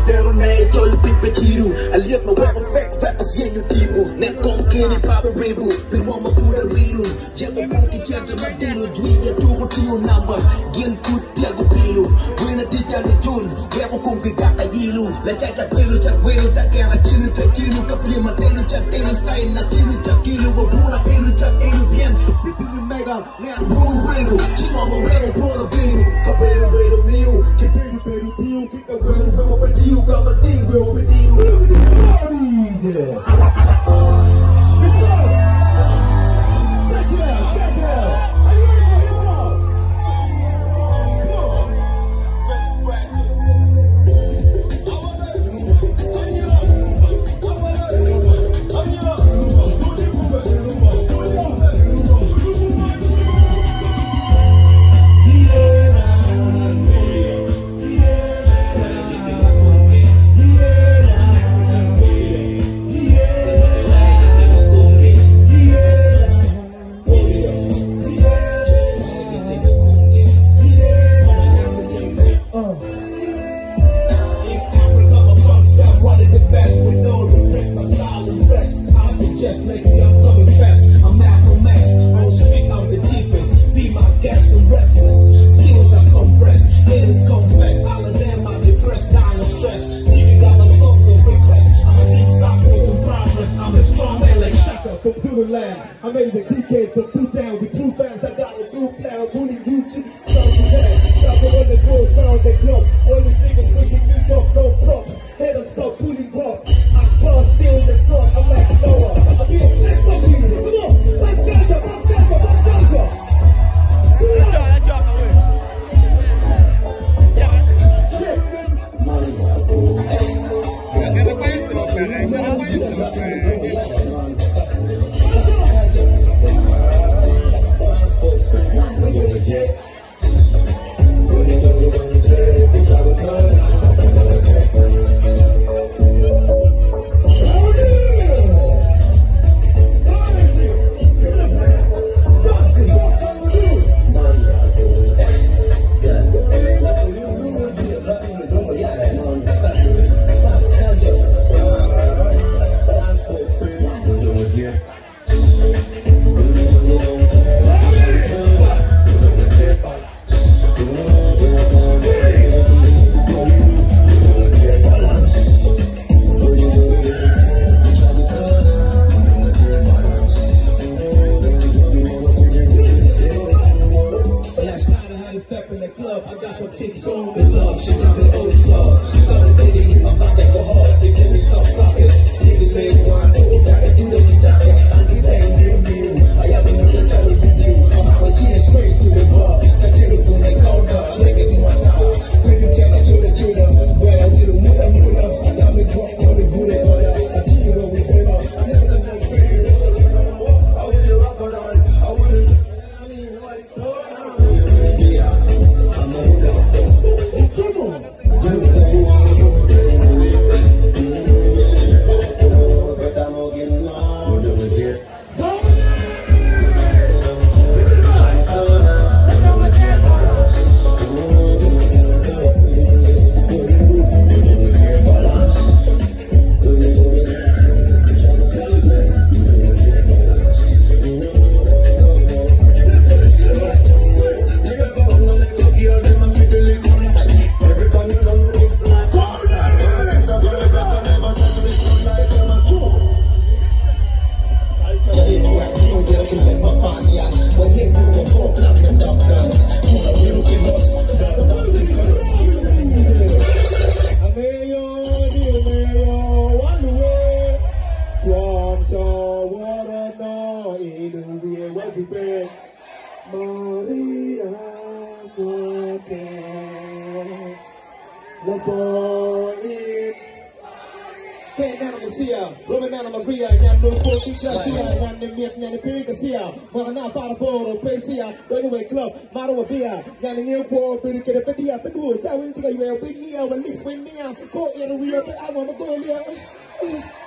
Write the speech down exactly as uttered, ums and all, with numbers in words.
Pero ne chol pipe chiru. I live my web effect rappers yen you people. Net con kenny papa rebu. Pin mama food a redu. Jump a monkey jump my deal. Dwi ya two two number. Gin food plago pilu. When a teacher is June. Web a kunki gata yilu. La chacha pilu chak pilu chak kera chilu chak chilu. Kapli ma telu chak telu style na tilu chak kilu. Wabuna ilu chak ilu bien. Flipping the mega. Net boom redu. Chimama redu por a bilu. Kapelu redu miu. Kipelu redu piu. Kika redu redu redu. Got my thing real with you. Yeah. Let's go. Check it out, check it out. Are you ready for hip hop? Come on. First practice. I made the D K from two down with two fans. I got a new plan. I'm pulling you to sound today. Stop the one that goes down the club. All these niggas pushing me up, no props. Haters stop pulling pop. I can't steal the front. I'm like Noah. I'm being let's up here. Come on. Let's get up. Let's get up. Let's get up. Let's go. Let's go. Yeah. Shit. Club,